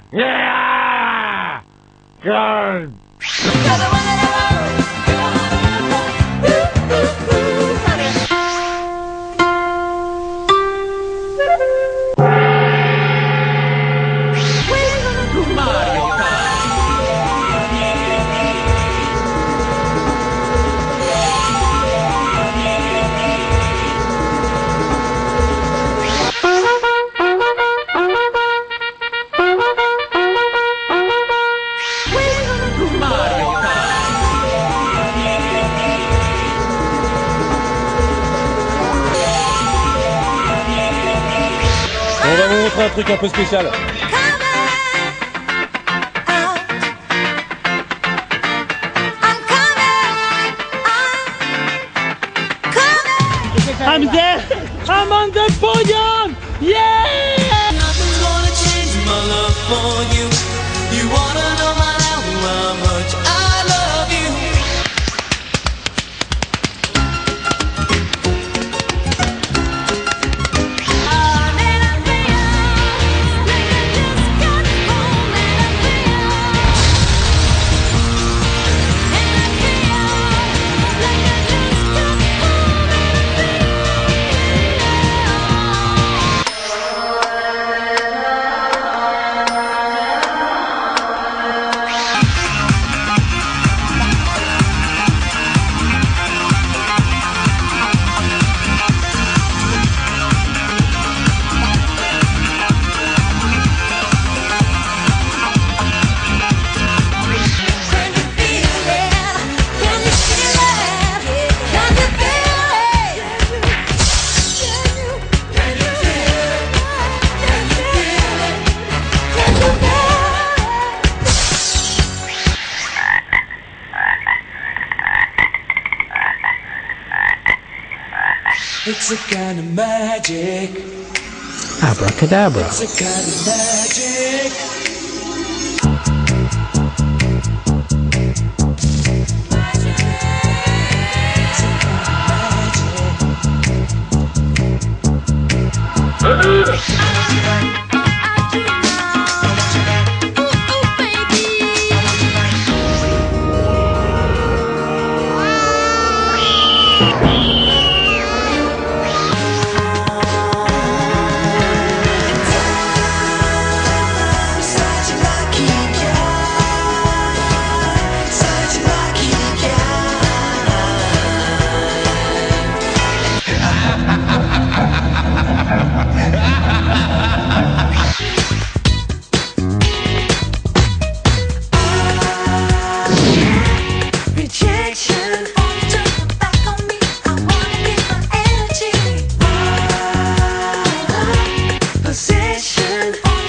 Yeah! Good! On va vous montrer un truc un peu spécial. I'm there! I'm on the podium! Yeah! Nothing's gonna change my love for you. You wanna know how much I love you. It's a kind of magic. Abracadabra. It's a kind of magic. Possession.